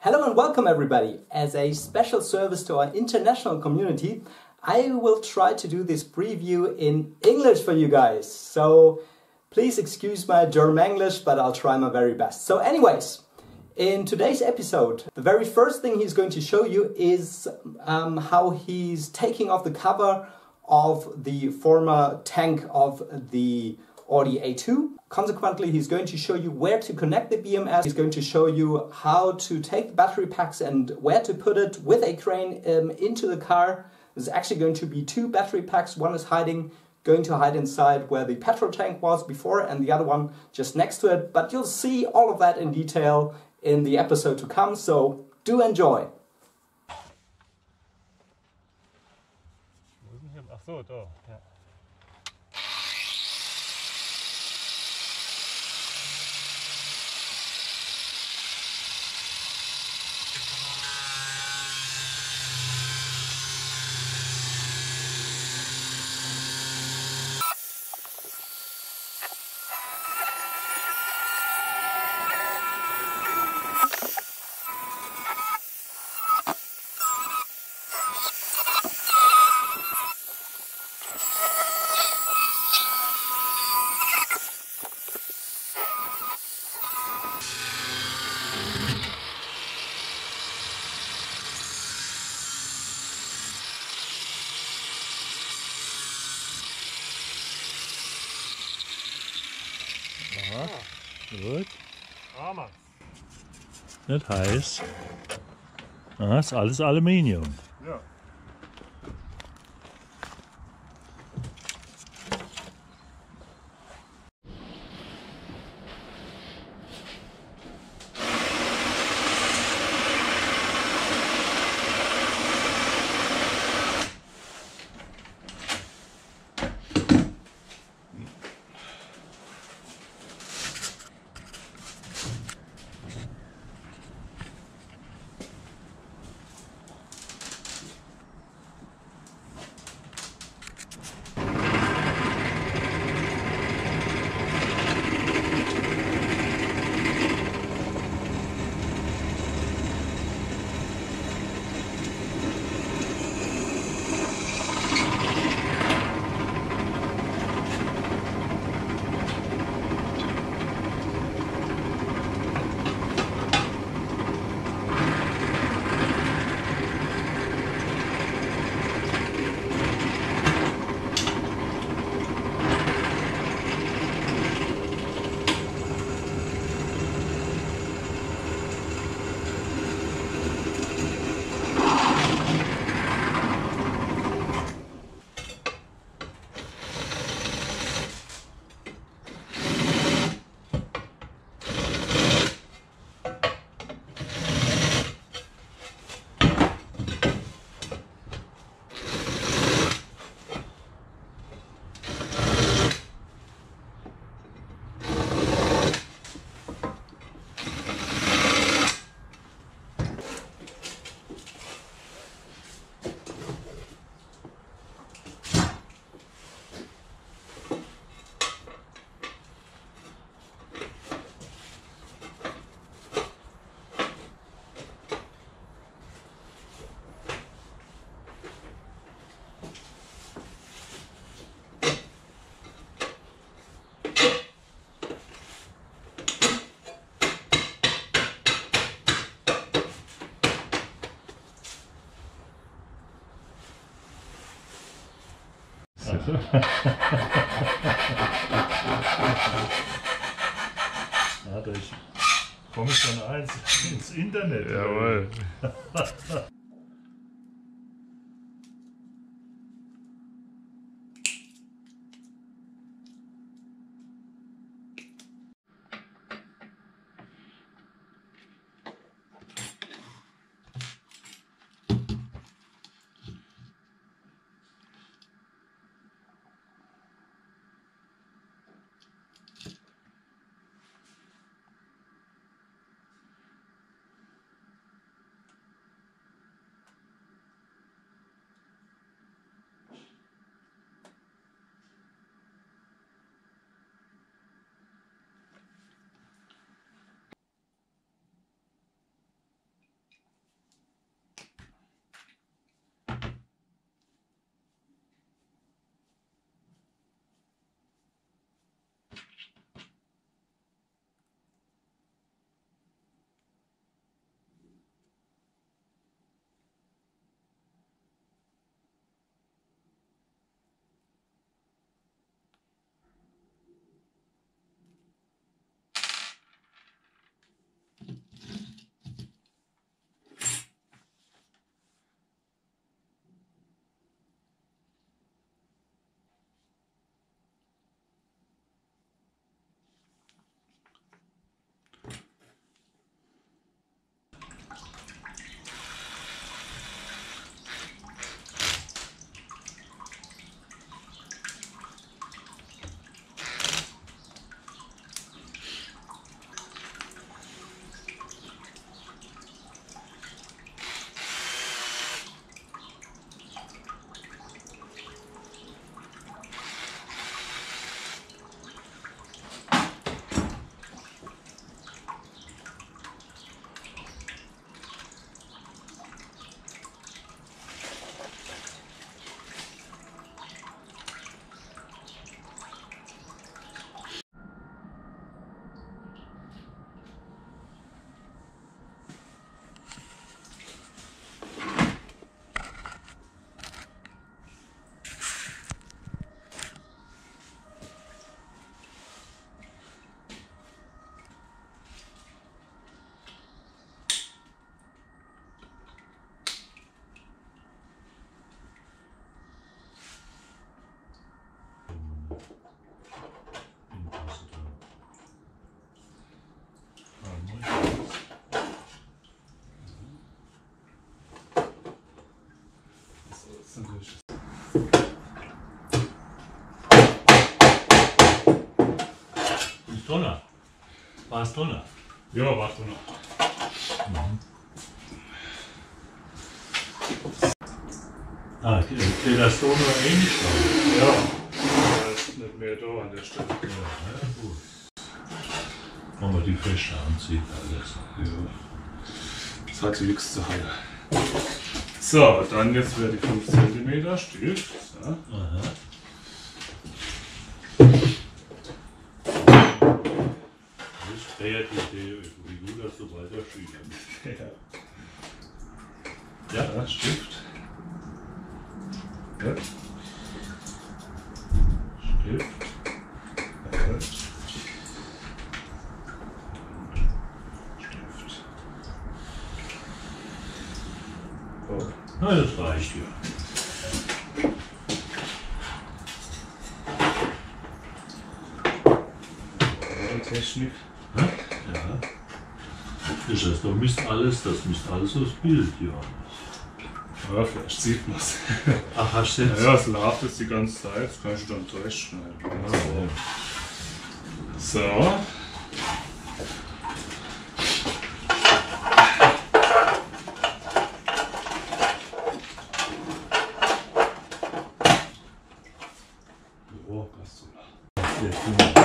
Hello and welcome everybody. As a special service to our international community, I will try to do this preview in English for you guys. So please excuse my German-English, but I'll try my very best. So anyways, in today's episode, the very first thing he's going to show you is how he's taking off the cover of the former tank of the Audi A2. Consequently, he's going to show you where to connect the BMS. He's going to show you how to take the battery packs and where to put it with a crane into the car. There's actually going to be two battery packs. One is going to hide inside where the petrol tank was before, and the other one just next to it. But you'll see all of that in detail in the episode to come, so do enjoy. Ach so, da, ja. Aha, gut. Armer. Nicht heiß. Ah, ist alles Aluminium. Ja. Ja, durch Kommissar 1 ins Internet. Jawohl. ist natürlich. Ist drunter. War es drunter? Ja, warte noch. Ah, geht das so nur ähnlich drauf? Ja, da ist nicht mehr da an der Stelle. Ja, gut. Wenn man die Fische anzieht, alles. Ja. Das hat nichts zu heilen. So, dann jetzt wieder die 5 cm Stift. So. Aha. Das ist kreativ, wie gut, dass du weiter schiebst. Ja. Ja, Stift. Ja. Stift. Ja. Stift. Oh. Na, das reicht ja. Technik. Ja. Das heißt, das misst alles aufs Bild, ja. Ja, vielleicht sieht man es. Ach, hast du jetzt? Ja, es läuft jetzt die ganze Zeit. Das kann ich dann zurechtschneiden. So. Oh, passt so. Sehr gut.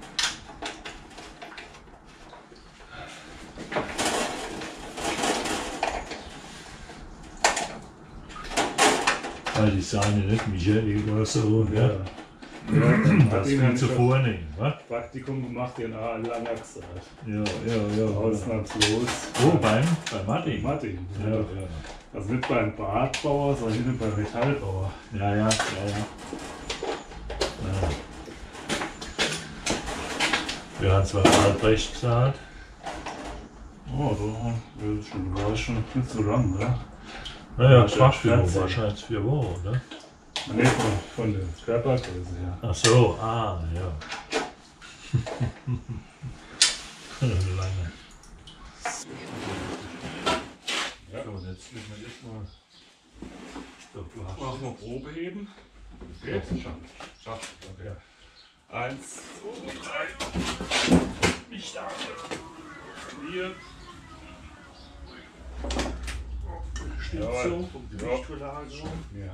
Weil die Sahne nicht Michael oder so, ne? Das ist viel zu vornehmen, was? Praktikum gemacht, den A langer gesagt. Ja. Ausnahmslos. Oh, bei Martin? Martin. Ja. Also nicht beim Badbauer, sondern beim Metallbauer. Ja. Wir haben zwar Albrecht gesagt. Oh, da war schon nicht so lang, oder? Naja, Fachführung wahrscheinlich 4 Wochen, oder? Nee, von der Körpergröße her. Ach so, ja. Lange. Ja. So, jetzt müssen wir jetzt mal. Doch, du hast. Machen wir Probe heben. Geht schon. Schafft. Okay. 1, 2, 3. Nicht da. 4. Stimmt Jawohl. so, vom Gewichtverlagerung. Ja.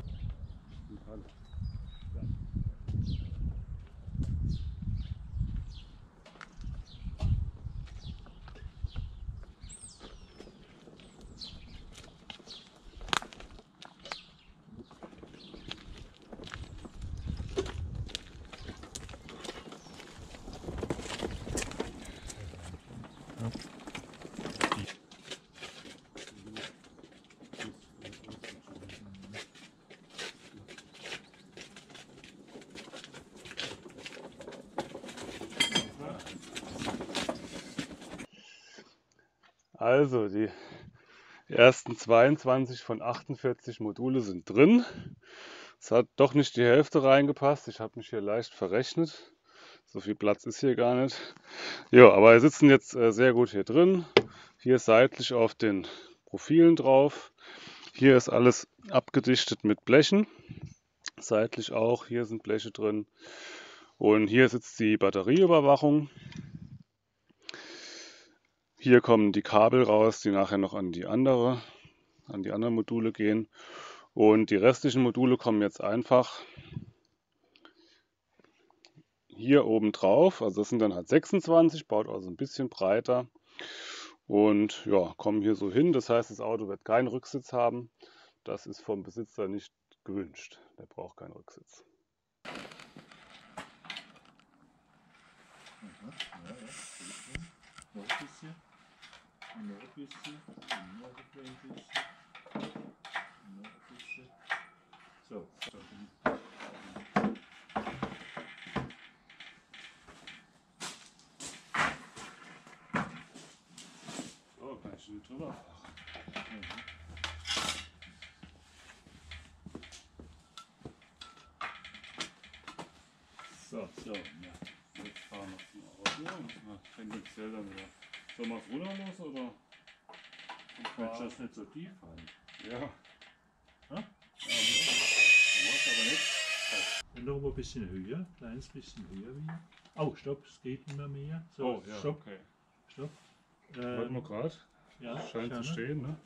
Also die ersten 22 von 48 Module sind drin. Es hat doch nicht die Hälfte reingepasst. Ich habe mich hier leicht verrechnet. So viel Platz ist hier gar nicht. Ja, aber wir sitzen jetzt sehr gut hier drin. Hier seitlich auf den Profilen drauf. Hier ist alles abgedichtet mit Blechen. Seitlich auch. Hier sind Bleche drin. Und hier sitzt die Batterieüberwachung. Hier kommen die Kabel raus, die nachher noch an die anderen Module gehen. Und die restlichen Module kommen jetzt einfach hier oben drauf. Also das sind dann halt 26, baut also ein bisschen breiter. Und ja, kommen hier so hin. Das heißt, das Auto wird keinen Rücksitz haben. Das ist vom Besitzer nicht gewünscht. Der braucht keinen Rücksitz. Noch ein bisschen. Noch ein bisschen. Noch ein bisschen. Noch ein bisschen. So. So, kann ich nicht drüber fahren. So, So, ja. jetzt fahren wir zum Auto. Tendenziell dann wieder. Sollen wir es runter los oder? Wenn das nicht so tief halt. Ja. Hä? Ja, aber nicht. Und noch ein bisschen höher, kleines bisschen höher wieder. Oh, stopp, es geht immer mehr. So, Oh, ja, stopp, okay. stopp. Warte mal gerade. Ja, Scheint gerne. zu stehen, ne?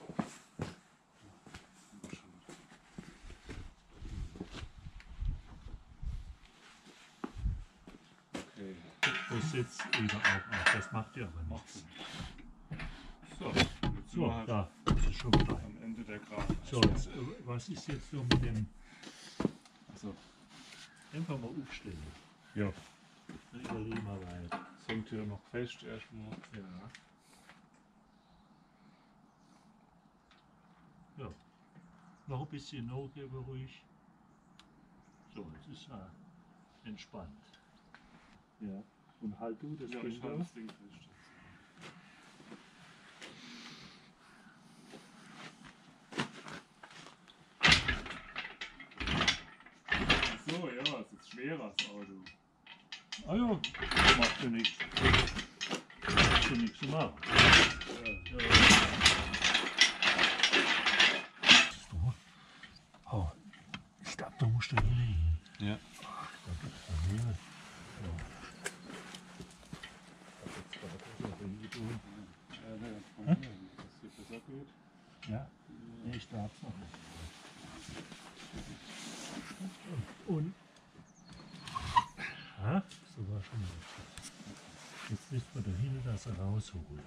Okay. Das setzt eben auch auf, das macht ja aber nichts. So, jetzt sind So, wir halt da, das ist schon frei. am Ende der Grafik. So, jetzt, was ist jetzt so mit dem, Also, einfach mal aufstellen. ja, Dann überlegen wir weiter. das hängt hier noch fest erstmal. Ja. Ja. Noch ein bisschen nachgeben ruhig. So, jetzt ist er entspannt. Ja. Und halt du das Ja, Ding ich halte da. das Ding fest. So, ja, es ist schwerer, das Auto. Ah ja, macht ja nichts. Macht ja nichts zu machen. Ja. So. Oh, ich glaube, da musst du hinlegen. Ja. Da gibt's da mehr. Ja. Da gibt's da so viel tun. Dass es hier besser geht. Ja, nee, ich darf's noch nicht. Und ja, so war schon richtig. Jetzt müssen wir da hinten das rausholen.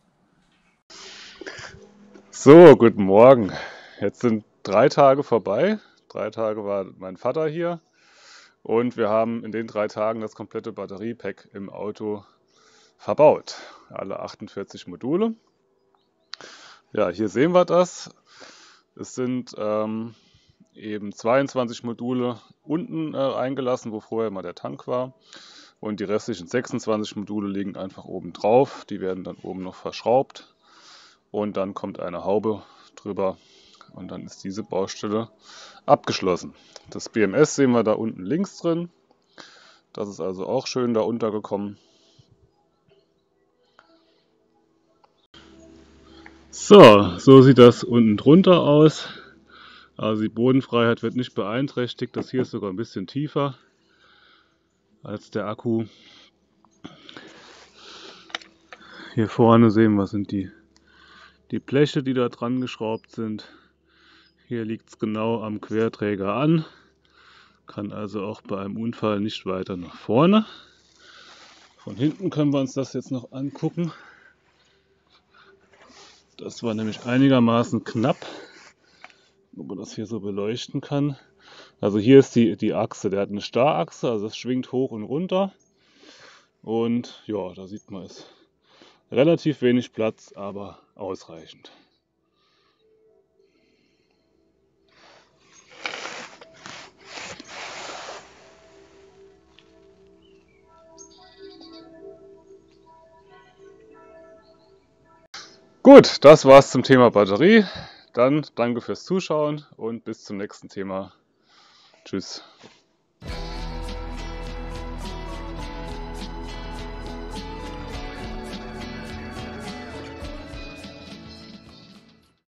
So, guten Morgen. Jetzt sind 3 Tage vorbei. 3 Tage war mein Vater hier. Und wir haben in den 3 Tagen das komplette Batteriepack im Auto verbaut. Alle 48 Module. Ja, hier sehen wir das. Es sind eben 22 Module unten eingelassen, wo vorher mal der Tank war. Und die restlichen 26 Module liegen einfach oben drauf. Die werden dann oben noch verschraubt. Und dann kommt eine Haube drüber. Und dann ist diese Baustelle abgeschlossen. Das BMS sehen wir da unten links drin. Das ist also auch schön da untergekommen. So sieht das unten drunter aus. Also die Bodenfreiheit wird nicht beeinträchtigt. Das hier ist sogar ein bisschen tiefer als der Akku. Hier vorne sehen wir, sind die Bleche, die da dran geschraubt sind. Hier liegt es genau am Querträger an. Kann also auch bei einem Unfall nicht weiter nach vorne. Von hinten können wir uns das jetzt noch angucken. Das war nämlich einigermaßen knapp, ob man das hier so beleuchten kann. Also hier ist die Achse, der hat eine Starrachse, also es schwingt hoch und runter. Und ja, da sieht man es. Relativ wenig Platz, aber ausreichend. Gut, das war's zum Thema Batterie. Dann danke fürs Zuschauen und bis zum nächsten Thema. Tschüss.